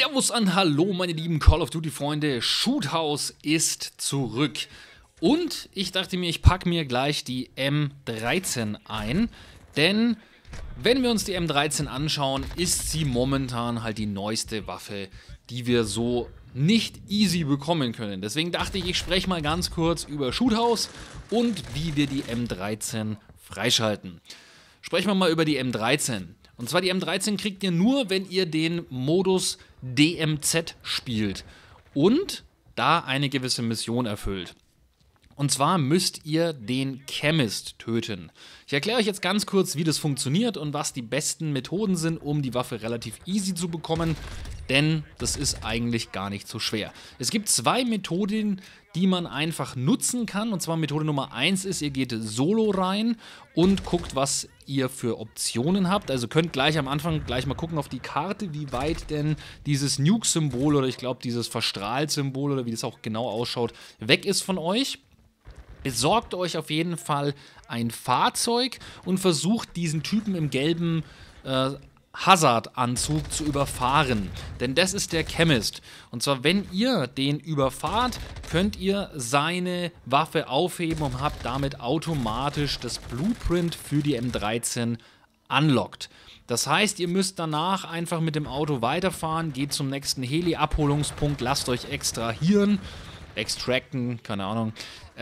Servus an Hallo, meine lieben Call of Duty Freunde. Shoothouse ist zurück. Und ich dachte mir, ich packe mir gleich die M13 ein. Denn wenn wir uns die M13 anschauen, ist sie momentan halt die neueste Waffe, die wir so nicht easy bekommen können. Deswegen dachte ich, ich spreche mal ganz kurz über Shoothouse und wie wir die M13 freischalten. Sprechen wir mal über die M13. Und zwar die M13 kriegt ihr nur, wenn ihr den Modus DMZ spielt und da eine gewisse Mission erfüllt. Und zwar müsst ihr den Chemist töten. Ich erkläre euch jetzt ganz kurz, wie das funktioniert und was die besten Methoden sind, um die Waffe relativ easy zu bekommen, denn das ist eigentlich gar nicht so schwer. Es gibt zwei Methoden, die man einfach nutzen kann, und zwar Methode Nummer 1 ist, ihr geht solo rein und guckt, was ihr für Optionen habt. Also könnt gleich am Anfang gleich mal gucken auf die Karte, wie weit denn dieses Nuke-Symbol oder ich glaube dieses Verstrahlt-Symbol oder wie das auch genau ausschaut, weg ist von euch. Besorgt euch auf jeden Fall ein Fahrzeug und versucht diesen Typen im gelben Hazard-Anzug zu überfahren. Denn das ist der Chemist. Und zwar, wenn ihr den überfahrt, könnt ihr seine Waffe aufheben und habt damit automatisch das Blueprint für die M13 unlocked. Das heißt, ihr müsst danach einfach mit dem Auto weiterfahren, geht zum nächsten Heli-Abholungspunkt, lasst euch extrahieren, extracten, keine Ahnung.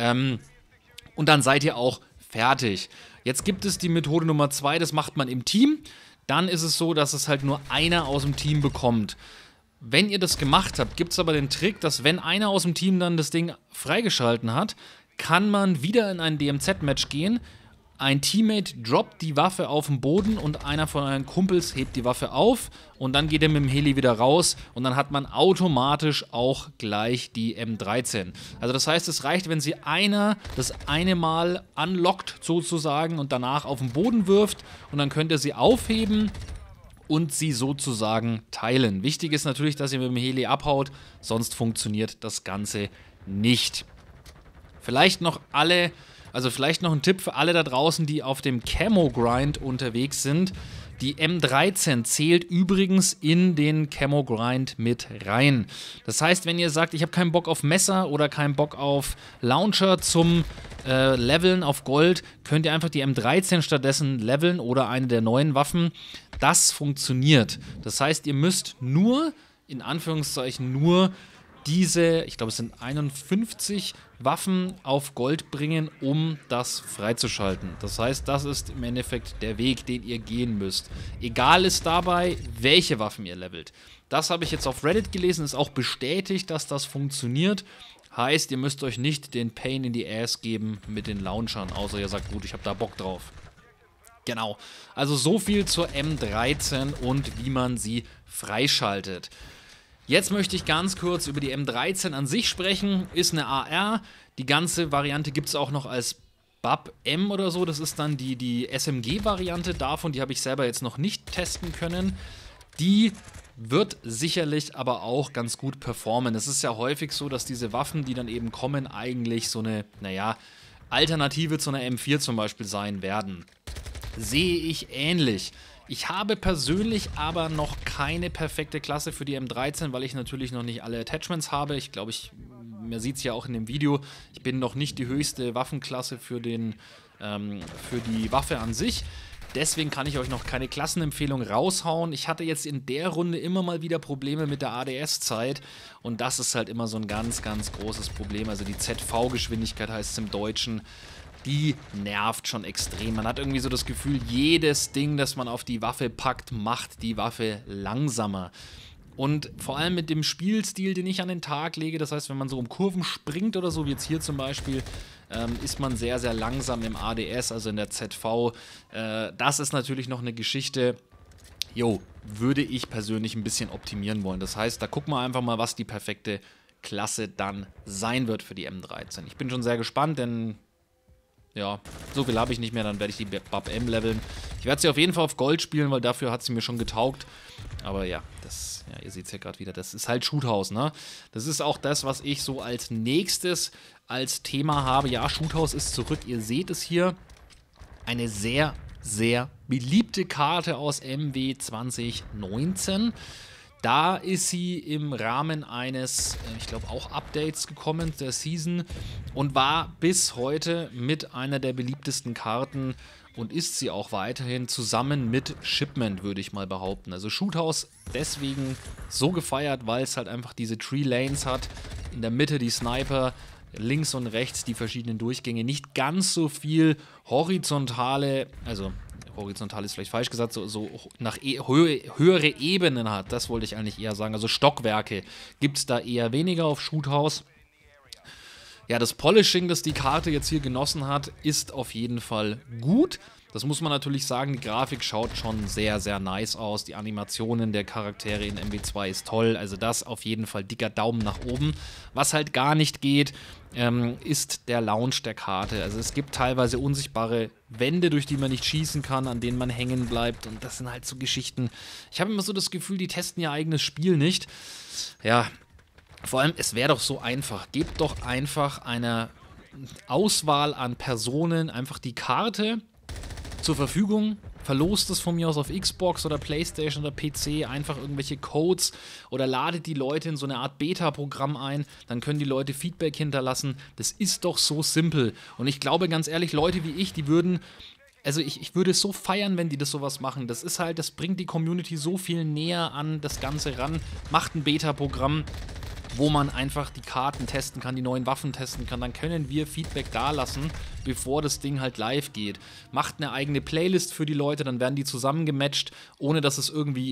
Und dann seid ihr auch fertig. Jetzt gibt es die Methode Nummer 2, das macht man im Team. Dann ist es so, dass es halt nur einer aus dem Team bekommt. Wenn ihr das gemacht habt, gibt es aber den Trick, dass wenn einer aus dem Team dann das Ding freigeschalten hat, kann man wieder in ein DMZ-Match gehen. Ein Teammate droppt die Waffe auf den Boden und einer von euren Kumpels hebt die Waffe auf und dann geht er mit dem Heli wieder raus und dann hat man automatisch auch gleich die M13. Also das heißt, es reicht, wenn sie einer das eine Mal unlockt sozusagen und danach auf den Boden wirft und dann könnt ihr sie aufheben und sie sozusagen teilen. Wichtig ist natürlich, dass ihr mit dem Heli abhaut, sonst funktioniert das Ganze nicht. Vielleicht noch ein Tipp für alle da draußen, die auf dem Camo-Grind unterwegs sind. Die M13 zählt übrigens in den Camo-Grind mit rein. Das heißt, wenn ihr sagt, ich habe keinen Bock auf Messer oder keinen Bock auf Launcher zum Leveln auf Gold, könnt ihr einfach die M13 stattdessen leveln oder eine der neuen Waffen. Das funktioniert. Das heißt, ihr müsst nur, in Anführungszeichen nur, diese, ich glaube es sind 51 Waffen auf Gold bringen, um das freizuschalten. Das heißt, das ist im Endeffekt der Weg, den ihr gehen müsst. Egal ist dabei, welche Waffen ihr levelt. Das habe ich jetzt auf Reddit gelesen, ist auch bestätigt, dass das funktioniert. Heißt, ihr müsst euch nicht den Pain in die Ass geben mit den Launchern, außer ihr sagt, gut, ich habe da Bock drauf. Genau, also so viel zur M13 und wie man sie freischaltet. Jetzt möchte ich ganz kurz über die M13 an sich sprechen. Ist eine AR. Die ganze Variante gibt es auch noch als BAP-M oder so. Das ist dann die SMG-Variante davon. Die habe ich selber jetzt noch nicht testen können. Die wird sicherlich aber auch ganz gut performen. Es ist ja häufig so, dass diese Waffen, die dann eben kommen, eigentlich so eine, naja, Alternative zu einer M4 zum Beispiel sein werden. Sehe ich ähnlich. Ich habe persönlich aber noch keine perfekte Klasse für die M13, weil ich natürlich noch nicht alle Attachments habe. Ich glaube, man sieht es ja auch in dem Video, ich bin noch nicht die höchste Waffenklasse für die Waffe an sich. Deswegen kann ich euch noch keine Klassenempfehlung raushauen. Ich hatte jetzt in der Runde immer mal wieder Probleme mit der ADS-Zeit und das ist halt immer so ein ganz, ganz großes Problem. Also die ZV-Geschwindigkeit heißt es im Deutschen. Die nervt schon extrem. Man hat irgendwie so das Gefühl, jedes Ding, das man auf die Waffe packt, macht die Waffe langsamer. Und vor allem mit dem Spielstil, den ich an den Tag lege, das heißt, wenn man so um Kurven springt oder so, wie jetzt hier zum Beispiel, ist man sehr, sehr langsam im ADS, also in der ZV. Das ist natürlich noch eine Geschichte, würde ich persönlich ein bisschen optimieren wollen. Das heißt, da gucken wir einfach mal, was die perfekte Klasse dann sein wird für die M13. Ich bin schon sehr gespannt, denn ja, so viel habe ich nicht mehr, dann werde ich die BAP-M leveln. Ich werde sie auf jeden Fall auf Gold spielen, weil dafür hat sie mir schon getaugt. Aber ja, ihr seht es ja gerade wieder, das ist halt Shoothouse, ne? Das ist auch das, was ich so als nächstes als Thema habe. Ja, Shoothouse ist zurück, ihr seht es hier. Eine sehr, sehr beliebte Karte aus MW 2019. Da ist sie im Rahmen eines, ich glaube auch Updates gekommen der Season und war bis heute mit einer der beliebtesten Karten und ist sie auch weiterhin zusammen mit Shipment, würde ich mal behaupten. Also Shoothouse deswegen so gefeiert, weil es halt einfach diese Tree Lanes hat, in der Mitte die Sniper, links und rechts die verschiedenen Durchgänge, nicht ganz so viel horizontale, also horizontal ist vielleicht falsch gesagt, so nach höhere Ebenen hat, das wollte ich eigentlich eher sagen, also Stockwerke gibt es da eher weniger auf Shoothouse. Ja, das Polishing, das die Karte jetzt hier genossen hat, ist auf jeden Fall gut. Das muss man natürlich sagen, die Grafik schaut schon sehr, sehr nice aus. Die Animationen der Charaktere in MW2 ist toll, also das auf jeden Fall dicker Daumen nach oben. Was halt gar nicht geht, ist der Launch der Karte. Also es gibt teilweise unsichtbare Wände, durch die man nicht schießen kann, an denen man hängen bleibt und das sind halt so Geschichten. Ich habe immer so das Gefühl, die testen ihr eigenes Spiel nicht. Ja, vor allem, es wäre doch so einfach. Gebt doch einfach einer Auswahl an Personen einfach die Karte zur Verfügung, verlost es von mir aus auf Xbox oder Playstation oder PC, einfach irgendwelche Codes oder ladet die Leute in so eine Art Beta-Programm ein, dann können die Leute Feedback hinterlassen. Das ist doch so simpel. Und ich glaube ganz ehrlich, Leute wie ich, die würden, also ich würde es so feiern, wenn die das sowas machen. Das ist halt, das bringt die Community so viel näher an das Ganze ran. Macht ein Beta-Programm, wo man einfach die Karten testen kann, die neuen Waffen testen kann, dann können wir Feedback dalassen, bevor das Ding halt live geht. Macht eine eigene Playlist für die Leute, dann werden die zusammengematcht, ohne dass es irgendwie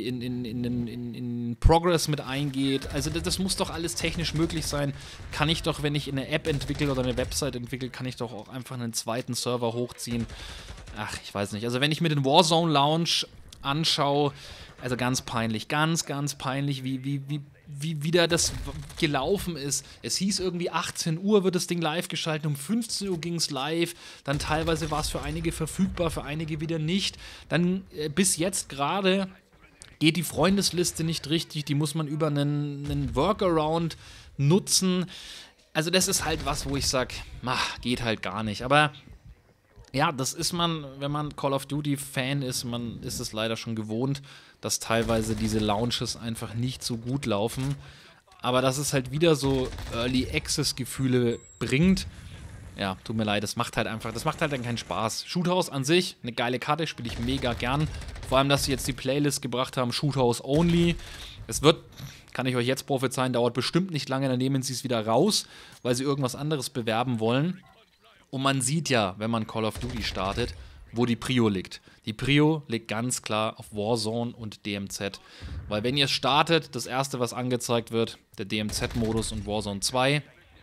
in Progress mit eingeht. Also das muss doch alles technisch möglich sein. Kann ich doch, wenn ich eine App entwickle oder eine Website entwickle, kann ich doch auch einfach einen zweiten Server hochziehen. Ach, ich weiß nicht. Also wenn ich mir den Warzone Launch anschaue, also ganz peinlich, ganz, ganz peinlich, wie wieder das gelaufen ist. Es hieß irgendwie 18 Uhr wird das Ding live geschaltet, um 15 Uhr ging es live, dann teilweise war es für einige verfügbar, für einige wieder nicht. Dann bis jetzt gerade geht die Freundesliste nicht richtig, die muss man über einen Workaround nutzen. Also das ist halt was, wo ich sage, geht halt gar nicht. Aber ja, das ist man, wenn man Call of Duty Fan ist, man ist es leider schon gewohnt, dass teilweise diese Launches einfach nicht so gut laufen. Aber dass es halt wieder so Early Access Gefühle bringt, ja, tut mir leid, das macht halt dann keinen Spaß. Shoothouse an sich, eine geile Karte, spiele ich mega gern. Vor allem, dass sie jetzt die Playlist gebracht haben, Shoothouse Only. Es wird, kann ich euch jetzt prophezeien, dauert bestimmt nicht lange, dann nehmen sie es wieder raus, weil sie irgendwas anderes bewerben wollen. Und man sieht ja, wenn man Call of Duty startet, wo die Prio liegt. Die Prio liegt ganz klar auf Warzone und DMZ. Weil wenn ihr startet, das erste, was angezeigt wird, der DMZ-Modus und Warzone 2.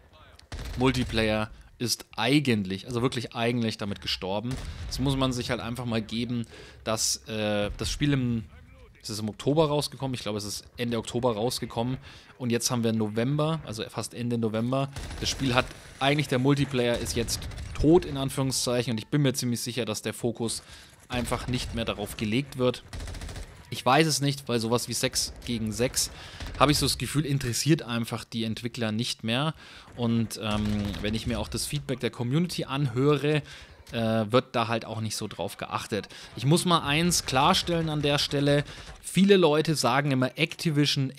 Multiplayer ist eigentlich, also wirklich eigentlich damit gestorben. Das muss man sich halt einfach mal geben, dass das Spiel es ist im Oktober rausgekommen, ich glaube, es ist Ende Oktober rausgekommen und jetzt haben wir November, also fast Ende November. Das Spiel hat, eigentlich der Multiplayer ist jetzt tot, in Anführungszeichen, und ich bin mir ziemlich sicher, dass der Fokus einfach nicht mehr darauf gelegt wird. Ich weiß es nicht, weil sowas wie 6 gegen 6 habe ich so das Gefühl, interessiert einfach die Entwickler nicht mehr. Und wenn ich mir auch das Feedback der Community anhöre, wird da halt auch nicht so drauf geachtet. Ich muss mal eins klarstellen an der Stelle. Viele Leute sagen immer Activision,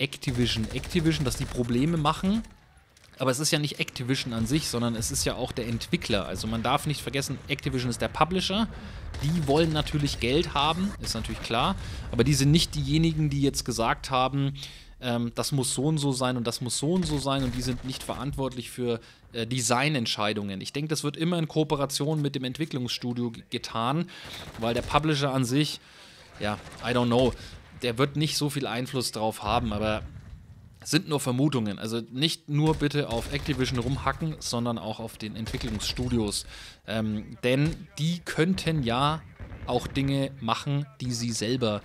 dass die Probleme machen. Aber es ist ja nicht Activision an sich, sondern es ist ja auch der Entwickler. Also man darf nicht vergessen, Activision ist der Publisher. Die wollen natürlich Geld haben, ist natürlich klar. Aber die sind nicht diejenigen, die jetzt gesagt haben, das muss so und so sein und das muss so und so sein, und die sind nicht verantwortlich für Designentscheidungen. Ich denke, das wird immer in Kooperation mit dem Entwicklungsstudio getan, weil der Publisher an sich, ja, I don't know, der wird nicht so viel Einfluss drauf haben, aber es sind nur Vermutungen. Also nicht nur bitte auf Activision rumhacken, sondern auch auf den Entwicklungsstudios. Denn die könnten ja auch Dinge machen, die sie selber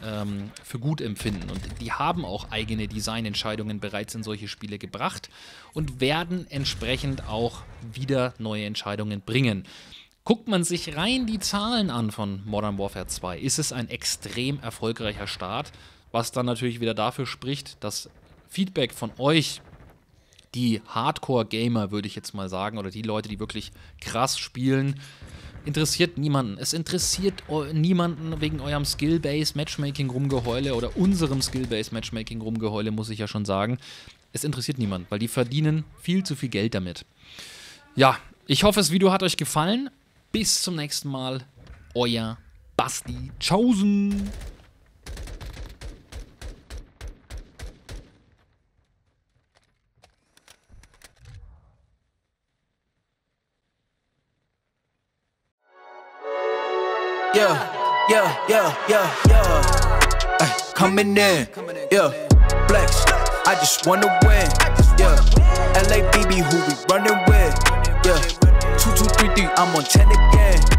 für gut empfinden. Und die haben auch eigene Designentscheidungen bereits in solche Spiele gebracht und werden entsprechend auch wieder neue Entscheidungen bringen. Guckt man sich rein die Zahlen an von Modern Warfare 2, ist es ein extrem erfolgreicher Start, was dann natürlich wieder dafür spricht, dass Feedback von euch, die Hardcore-Gamer, würde ich jetzt mal sagen, oder die Leute, die wirklich krass spielen, interessiert niemanden. Es interessiert niemanden wegen eurem Skill-Based Matchmaking Rumgeheule oder unserem Skill-Based Matchmaking Rumgeheule, muss ich ja schon sagen. Es interessiert niemanden, weil die verdienen viel zu viel Geld damit. Ja, ich hoffe, das Video hat euch gefallen. Bis zum nächsten Mal. Euer Basti. Tschaußen. Ay, coming in, yeah, flex. I just wanna win, yeah. LA BB, who we running with, yeah. 2, 2, 3, 3, I'm on 10 again.